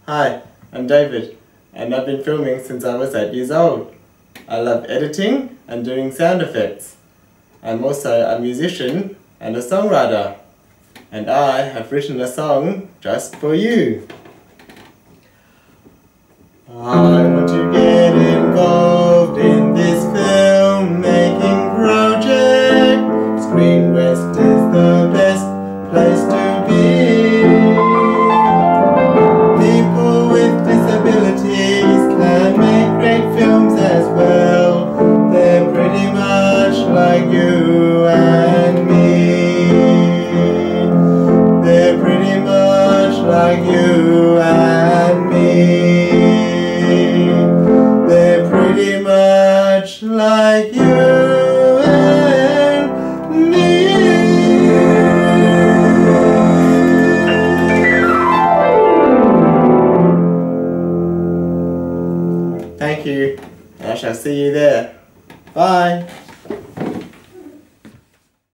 Hi, I'm David, and I've been filming since I was 8 years old. I love editing and doing sound effects. I'm also a musician and a songwriter, and I have written a song just for you. I want to get involved in this film-making project. Screenwest is the best place to be. People with disabilities can make great films as well. They're pretty much like you and me. They're pretty much like you and me. They're pretty much like you and me. Thank you, and I shall see you there. Bye.